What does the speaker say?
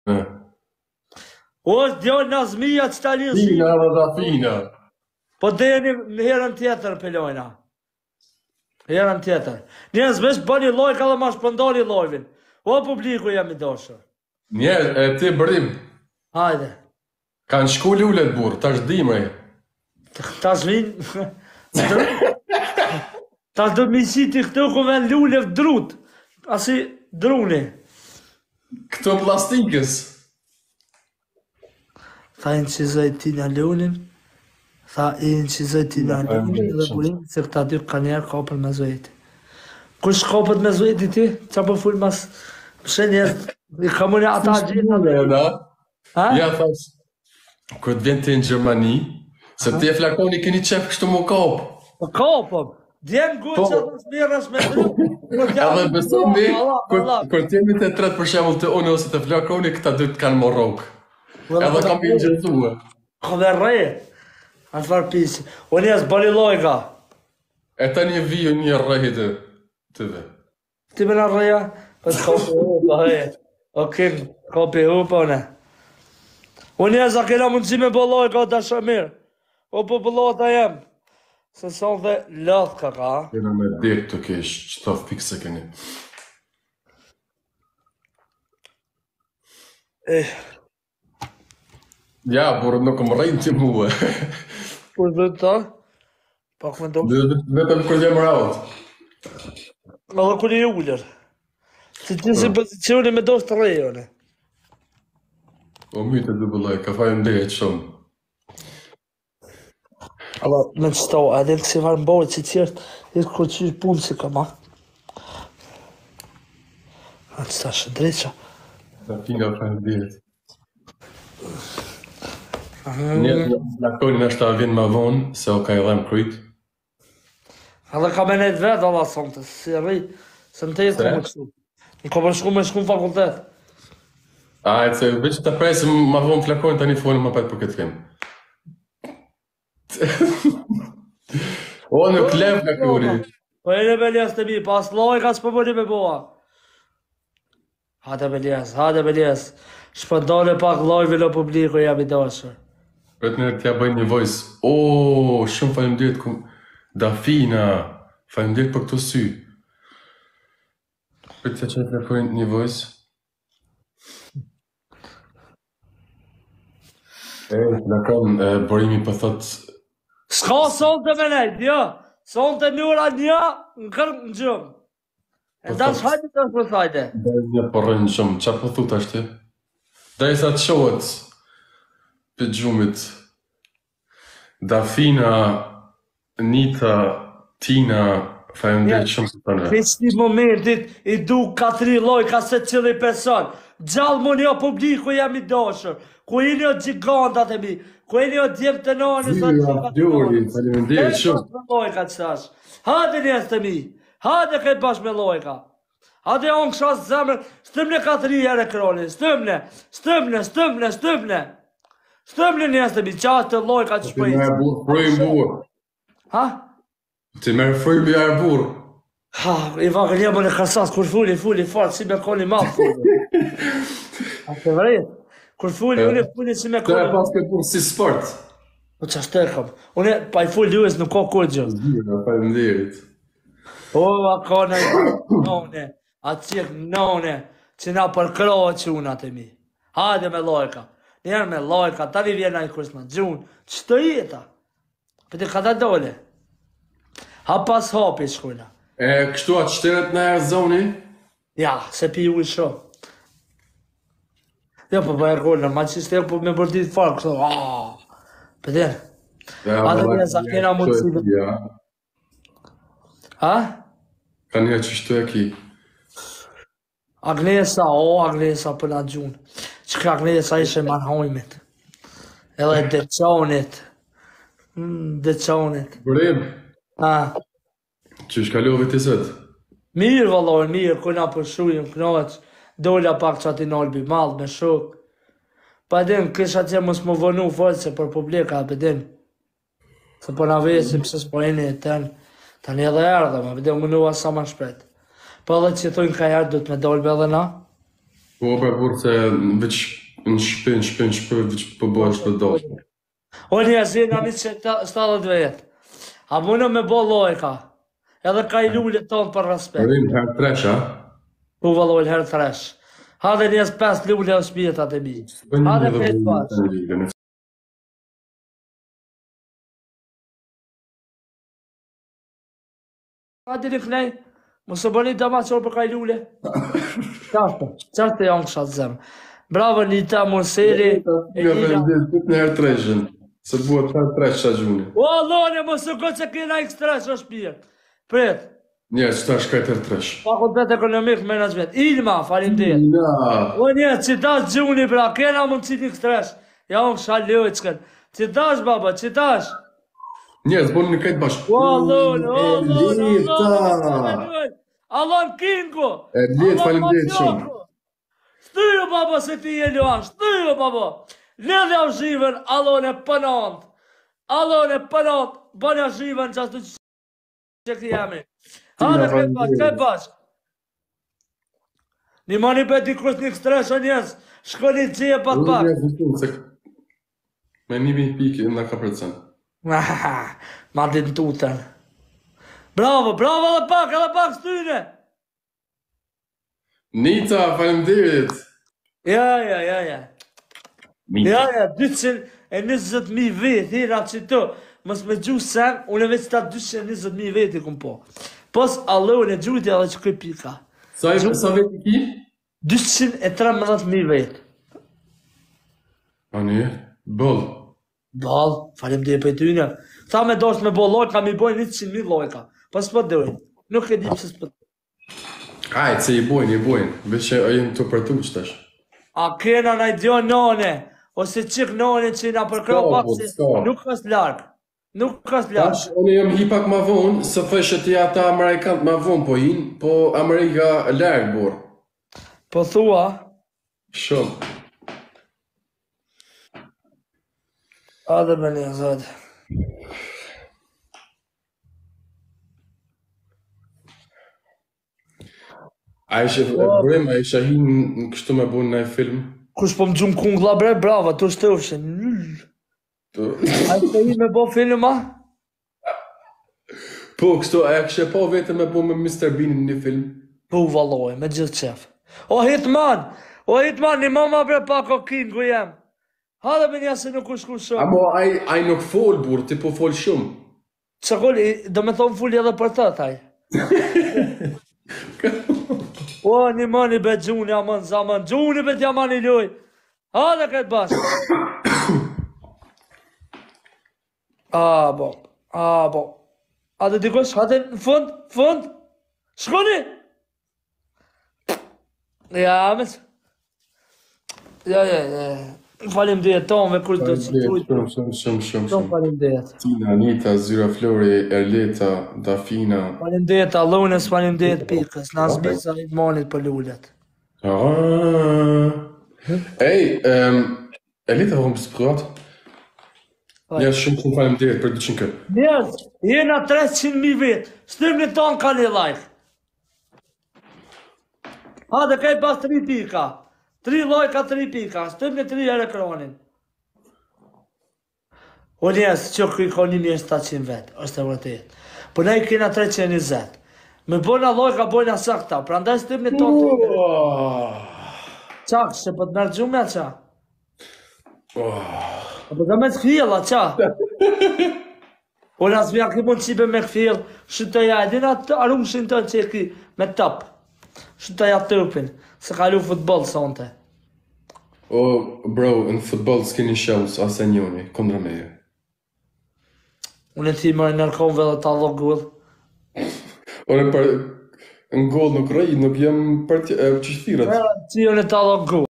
O, është djallë Nazmija që ta linë si. Fina dhe fina. Po deni në herën tjetër pelojna. Herën tjetër. Njerëz veç bëni loj ka dhe ma shpëndoni lojvin. O, publiku jam i doshër. Njerë, e ti bërim. Hajde. Kanë shku lullet burë, tash dimre. Tash vinë. Tash do misiti këtu ku ven lullet drut. Asi druni. Këto plastikës. Tha i në qizoj ti në lunin. Tha i në qizoj ti në lunin dhe burim se këta dy ka njerë kapër me zojti. Kush kapët me zojti ti? Qa po full mas mshe njerë? I ka mëne ata gjitha. Ja, thash, kërë të vjen të në Gjermani, se ti e flakoni keni qef kështu mu kapë. Po kapëm. Djenë guë që atë smirës me drut. Edhe besoni, kërë të jemi të tretë për shemull të unë ose të flakoni, këta dy të kanë morok. Edhe kam i gjëzue. Ka dhe rejë. Anë farë pisi. O njës bëri lojka. E ta një viju një rejë të dhe. Ti me në reja? Po të kopi hupa, heje. O kim, kopi hupa, one. O njës a kena mundësi me bë lojka, o da shëmirë. O po bëllota jem. Se son dhe lëth ka ka. Kena me dirë të kesh, që ta fikse keni. Ja, por nuk më rejnë të muë. Por dhe ta? Pak me do. Vetëm kër jam raut. Edhe kër i ullër. Se ti si pozicioni me do së të rejone. O myte dhe bëllaj, ka fajnë dhejt shumë. Alla, me që sto, edhe në kësi varë mbojt që tjertë, i të kërqysh punë si ka ma. A që ta shëndreqa. Ta fina fajnë dhejt. Njëtë lakoni në shta vinë ma vonë, se o ka i dhem kryt. Edhe ka me nejtë vetë, alla sonte, si rri, se në tejtë më kështu. Në ka përshku me shku në fakultet. Ajtë, se veç të presim ma vonë flakoni, ta një folë ma petë për këtë kemë. O, nuk lef flakoni. Po e në beljes të mi, pas lojka s'po mëni me boa. Hate beljes. Shpëndone pak lojve në publiku jam i dashër. Vetë në tja bëjnë një voice. O, shumë falemderit ku... Dafina, falemderit për këto sy. Vetë tja që flakoni një voice. Flakon, borimi për thotë... S'ka sonte me nejtë, jo. Sonte njëra një, në kërë në gjumë. E da shhajtë të është përthajte. Da një përrejnë shumë, qa për thut ashtë? Da i sa të shohet për gjumit. Dafina, Nita, Tina, falemderit shumë të të në. Kësti momentit i du 4 lojka se cili person. Gjallë më një publiku jam i dashër. Ku i një gjigantat e mi. Ku e një djemë të nani, sa të shumë të nani. Faleminderit shumë. Hajde me lojka që tash. Hajde njës të mi. Hajde këtë bashkë me lojka. Hajde onë këshas zemër. Stëmne 4 herë kroni. Stëmne. Stëmne njës të mi. Qatë të lojka që shpëjtë. Ti merë burë, frujnë burë. Ha? Ti merë frujnë bjarë burë. Ha, i vakë ljemën e kërsas, kur fuli farë, si me koni malë fuli. A të vërejt? Kur fuli, unë e fuli si me koni... Të e pas këtë punë si sport. O që ashtë tërkëm. Unë e pa i fuli duhes nuk ka kur gjë. Zgjira, falemderit. O, a ka në nëne, a qik nëne, që na përkrohet që unë atë mi. Hajde me lojka. Njerë me lojka, tani vjena i kërës më gjunë. Që të jeta? Për të ka të dole. Ha pas hapi shkujna. Kështu atë shteret në e zoni? Ja, se pi u i shumë. Jo, po bëjë rgollë, ma që stekë po me bërtit farë, kështu, për tjerë. A dhe një sa kena mundësi. Ha? Ka një që shtu e ki. Agnesa për nga gjunë. Që ka Agnesa ishe marhojmit. Edhe deqonit. Bërim? Ha? Që shkallove të sëtë? Mirë, valor, mirë, kuna për shujëm, knoqë. Dolla pak që ati nalbi malë me shok. Pa edhin, kisha që mos më vënu fërë se për publika, pa edhin. Se po na vesim, se s'po eni e ten. Ta një edhe erdhe, ma edhin më nua sa ma shpet. Po edhe që thujnë ka herë, du të me dolbe edhe na. Po burr se veç në shpin, veç po bëhesh për dashur. O njerëzina mi që 70 vjetë. A mënë me bo lojka. Edhe ka i lullet tonë për respekt. Rim herë tresh, a? Po valloj herë tresh. Hadhe njerëz 5 lullë o shpjetat e mi. Hadhe 5 pas. Hadi në kënej, mos e bëni dama qërë për ka i lullë. Qartë janë këshatë zemë. Bravo Nita, Monseri. Ja vendet në herë treshën. Se buhet herë tresh qa gjuni. O, Allone, mos e këtë që kena x tresh o shpjet. Pret. Njerë, që ta shkajt herë tresh. Fakultet ekonomik, menagement. Ilma, falimderit. Na. O njerë, që tash gjuni, bra, kena mund qiti x tresh. Ja unë kësha lojçken. Që tash, baba, që tash. Njerë, zboni në kajtë bashkë. O, Allone, Allon Kingo. Elita, falimderit shumë. Shtyjo, baba, se ti e luan. Shtyjo, baba. Ledhe o zhiven, Allone pënant. Allone pënant. Bënja zhiven që ashtu që këti jemi. Hane, këtë bashkë. Një mani për t'i krus një këstresh o njës. Shkoni të gjie pat pak. Me 1000 pikë në ka përcen. Ma di në tutën. Bravo, bravo edhe pak shtyne. Nita, falimderit. Ja. Ja, 220.000 vetë, hira që të. Mos me gjuhë sen, unë e veç ta 220.000 vetë i këm po. Pos Allahun e gjujtë edhe që këj pika. Sa vetë ki? 213.000 vetë. Ani, bëll. Bëll, falim dhe për ty një. Tha me dosh me bo lojka, mi bojnë 100.000 lojka. Pas për dojnë. Nuk e dim se s'pët. Ajtë, se i bojnë. Veç që a jenë të përtu që tash. A kena na i dio nane, ose qik nane që na përkro pak se nuk është largë. Nuk është largë. Tash, unë jam hi pak ma vonë, se thëshë të ata Amerikanët ma vonë po hinë, po Amerika largë borë. Po thua? Shumë. Adhe me një zëtë. A ishe bërëm, a ishe hinë në kështu me bu në film? Kush po më gjumë kungla bre, brava, të është të ufshe. A ishe hinë me bo film, a? Po, kështu, a këshe po vete me bu me Mr. Bean në një film? Po u valoj, me gjithë qef. O Hitman, një mama bre pak o kingu jem. Hadhe me një se nuk u shku shumë. Amo, aj nuk fol, burë, ti po fol shumë. Që kolli, do me thonë fulli edhe për të, taj. O, një mani be gjuni, amën zaman, gjuni be t'ja mani loj. Hadhe këtë bashkë. Bo. A dhe dikosh, hadhe në fund. Shkoni. Ja, mes. Ja. Falim dhe tonve, kur të që tujtë. Shumë. Falim dhe jetë. Tina, Anita, Zyra Flori, Erleta, Dafina. Falim dhe jetë, Allonës, falim dhe jetë pikës. Në asbisa i monit për lullet. Ej, Erleta, vëmë së përrat? Njerës shumë falim dhe jetë për 200 kërë. Njerës, jena 300.000 vetë. Stëm një tonë ka një like. Ha, dhe kaj pas 3 pika. 3 lojka, 3 pika, stëm në 3 herë ekranin. O njerës, që këj ka 1.700 vetë, është e vërtet. Po ne i kena 320. Me bojna lojka, bojna sakta, pra ndaj stëm në tonë të herë. Qak, se po të mërë gjume, qa? Po të me të këfjela, qa? O nësë mja ki mund qibe me këfjel, shëtëja, edina të arushin të që e ki me top. Shëtëja tëpin. Se kalu futbol sonte. O, bro, në futbol s'kini shows, ase njoni, kondra meje. Unë e ti më nërkonve dhe ta lo gull. Ore, në gol nuk rëj, nuk jam për qështirat. Ti unë e ta lo gull.